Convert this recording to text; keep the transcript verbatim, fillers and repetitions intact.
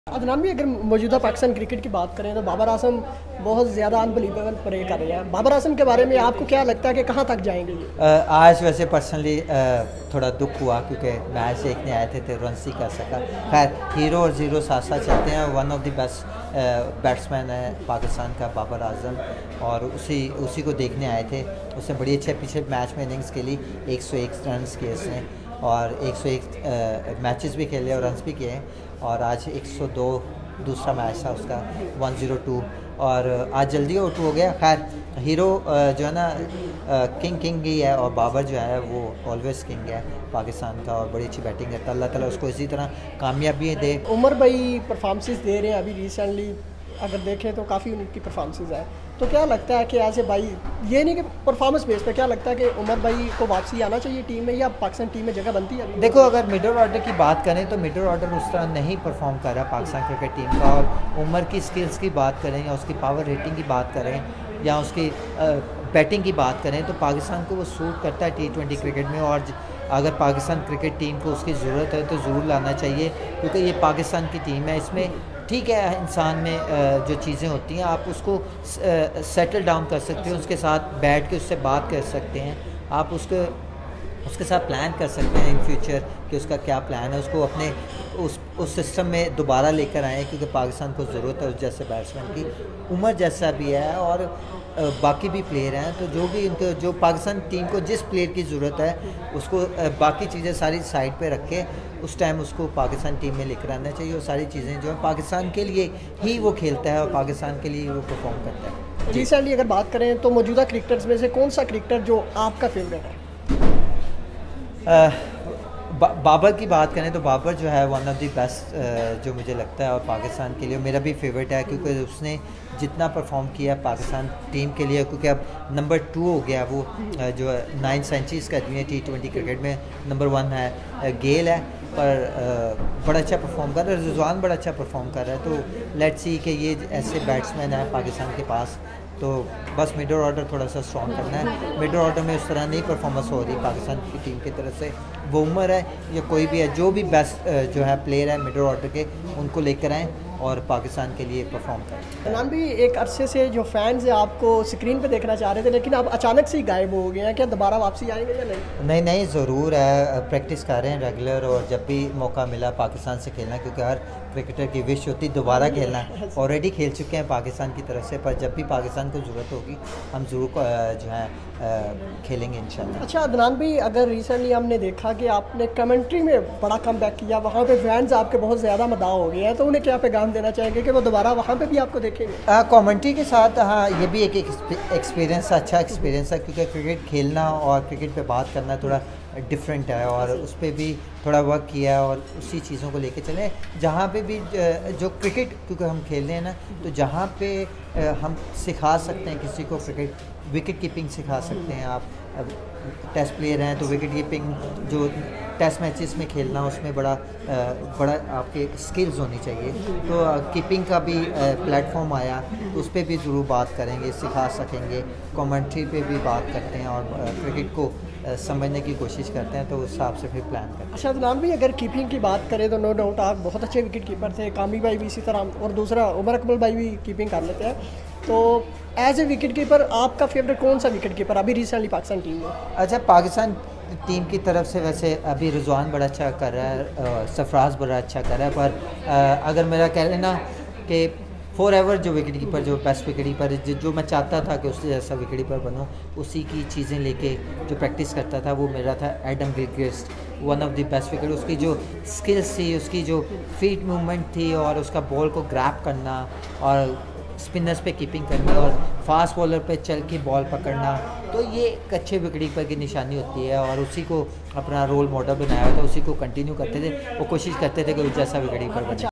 अदनान भी अगर मौजूदा पाकिस्तान क्रिकेट की बात करें तो बाबर आजम बहुत ज़्यादा अनबिलीवेबल प्ले कर रहे हैं। बाबर आजम के बारे में आपको क्या लगता है कि कहाँ तक जाएंगे ये? आज वैसे पर्सनली थोड़ा दुख हुआ क्योंकि मैच देखने आए थे तो रन ही कर सका। खैर हीरो और ज़ीरो साथ साथ चलते हैं। One of the best batsman है पाकिस्तान का बाबर आजम, और उसी उसी को देखने आए थे। उसने बड़ी अच्छे पिछले मैच में इनिंग्स खेली, एक सौ एक रन किए उसने, और एक सौ एक मैचेस भी खेले और रन्स भी किए। और आज एक सौ दो दूसरा मैच था उसका, एक सौ दो, और आज जल्दी आउट हो गया। खैर हीरो जो है ना किंग किंग ही है, और बाबर जो है वो ऑलवेज किंग है पाकिस्तान का, और बड़ी अच्छी बैटिंग है। अल्लाह ताला उसको इसी तरह कामयाबी दे। उमर भाई परफॉर्मेंसेस दे रहे हैं अभी रिसेंटली, अगर देखें तो काफ़ी उनकी परफॉर्मेंसेस है। तो क्या लगता है कि ऐसे भाई, ये नहीं कि परफॉर्मेंस बेस पे, क्या लगता है कि उमर भाई को वापसी आना चाहिए टीम में, या पाकिस्तान टीम में जगह बनती है? देखो, अगर मिडल ऑर्डर की बात करें तो मिडल ऑर्डर उस तरह नहीं परफॉर्म कर रहा पाकिस्तान क्रिकेट टीम का। और उमर की स्किल्स की बात करें, या उसकी पावर रेटिंग की बात करें, या उसकी बैटिंग की बात करें, तो पाकिस्तान को वो सूट करता है टी ट्वेंटी क्रिकेट में। और अगर पाकिस्तान क्रिकेट टीम को उसकी ज़रूरत है तो ज़रूर लाना चाहिए, क्योंकि ये पाकिस्तान की टीम है। इसमें ठीक है, इंसान में जो चीज़ें होती हैं आप उसको सेटल डाउन कर सकते हो, उसके साथ बैठ के उससे बात कर सकते हैं, आप उसके उसके साथ प्लान कर सकते हैं इन फ्यूचर कि उसका क्या प्लान है। उसको अपने उस उस सिस्टम में दोबारा लेकर आएँ, क्योंकि पाकिस्तान को ज़रूरत है उस जैसे बैट्समैन की। उमर जैसा भी है और बाकी भी प्लेयर हैं, तो जो भी उनको जो पाकिस्तान टीम को जिस प्लेयर की ज़रूरत है उसको बाकी चीज़ें सारी साइड पे रख के उस टाइम उसको पाकिस्तान टीम में लेकर आना चाहिए। और सारी चीज़ें जो है पाकिस्तान के लिए ही वो खेलता है और पाकिस्तान के लिए वो परफॉर्म करता है। रिसेंटली अगर बात करें तो मौजूदा क्रिकेटर्स में से कौन सा क्रिकेटर जो आपका फेवरेट है? बा, बाबर की बात करें तो बाबर जो है वन ऑफ द बेस्ट जो मुझे लगता है, और पाकिस्तान के लिए मेरा भी फेवरेट है, क्योंकि उसने जितना परफॉर्म किया पाकिस्तान टीम के लिए, क्योंकि अब नंबर टू हो गया वो, जो नाइन सेंचुरीज करती है टी ट्वेंटी क्रिकेट में। नंबर वन है गेल है, पर बड़ा अच्छा परफॉर्म कर रहा है। रिजवान बड़ा अच्छा परफॉर्म कर रहा है। तो लेट्स सी कि ये ऐसे बैट्समैन है पाकिस्तान के पास, तो बस मिडल ऑर्डर थोड़ा सा स्ट्रॉन्ग करना है। मिडल ऑर्डर में उस तरह नहीं परफॉर्मेंस हो रही पाकिस्तान की टीम की तरफ से। वो उमर है या कोई भी है, जो भी बेस्ट जो है प्लेयर है मिडल ऑर्डर के, उनको लेकर आएँ और पाकिस्तान के लिए परफॉर्म करें। अदनान भी, एक अरसे से जो फैंस हैं आपको स्क्रीन पे देखना चाह रहे थे, लेकिन अब अचानक से ही गायब हो गए हैं, क्या दोबारा वापसी आएंगे या नहीं? नहीं नहीं, ज़रूर है। प्रैक्टिस कर रहे हैं रेगुलर, और जब भी मौका मिला पाकिस्तान से खेलना, क्योंकि हर क्रिकेटर की विश होती दोबारा खेलना। ऑलरेडी खेल चुके हैं पाकिस्तान की तरफ से, पर जब भी पाकिस्तान को ज़रूरत होगी हम ज़रूर जो है खेलेंगे इंशाल्लाह। अच्छा अदनान भी, अगर रिसेंटली हमने देखा कि आपने कमेंट्री में बड़ा कम बैक किया, वहाँ पे फैंस आपके बहुत ज़्यादा मदाह हो गए हैं, तो उन्हें क्या पैगाम देना चाहेंगे कि वो दोबारा वहाँ पे भी आपको देखेंगे? कमेंट्री के साथ हाँ, ये भी एक एक्सपीरियंस, अच्छा एक्सपीरियंस है, क्योंकि क्रिकेट खेलना और क्रिकेट पे बात करना थोड़ा डिफरेंट है, और उस पर भी थोड़ा वर्क किया है, और उसी चीज़ों को लेके चले जहाँ पे भी जो क्रिकेट, क्योंकि हम खेल रहे हैं ना, तो जहाँ पे हम सिखा सकते हैं किसी को क्रिकेट, विकेट कीपिंग सिखा सकते हैं आप। टेस्ट प्लेयर हैं तो विकेट कीपिंग, जो टेस्ट मैचेस में खेलना, उसमें बड़ा बड़ा आपके स्किल्स होनी चाहिए। तो कीपिंग का भी प्लेटफॉर्म आया, तो उस पर भी ज़रूर बात करेंगे, सिखा सकेंगे। कमेंट्री पे भी बात करते हैं और क्रिकेट को समझने की कोशिश करते हैं, तो उस हिसाब से फिर प्लान करते हैं। अच्छा अदनान भी, अगर कीपिंग की बात करें तो नो डाउट आप बहुत अच्छे विकेट कीपर थे, कामी भाई भी इसी तरह, और दूसरा उमर अकमल भाई भी कीपिंग कर लेते हैं। तो एज ए विकेट कीपर आपका फेवरेट कौन सा विकेट कीपर अभी रिसेंटली पाकिस्तान टीम में? अच्छा, पाकिस्तान टीम की तरफ से वैसे अभी रिजवान बड़ा अच्छा कर रहा है, सरफराज बड़ा अच्छा कर रहा है, पर अगर मेरा कह लेना कि फॉर एवर जो विकेट कीपर, जो बेस्ट विकेट कीपर, जो मैं चाहता था कि उससे जैसा विकेट कीपर बनूं, उसी की चीज़ें लेके जो प्रैक्टिस करता था, वो मेरा था Adam Gilchrist. One of the best wicket, उसकी जो स्किल्स थी, उसकी जो फीट मूवमेंट थी, और उसका बॉल को ग्रैब करना, और स्पिनर्स पे कीपिंग करना, और फास्ट बॉलर पे चल के बॉल पकड़ना, तो ये एक अच्छे विकेट कीपर की निशानी होती है। और उसी को अपना रोल मॉडल बनाया था, उसी को कंटिन्यू करते थे, वो कोशिश करते थे कि जैसा विकेट कीपर बने।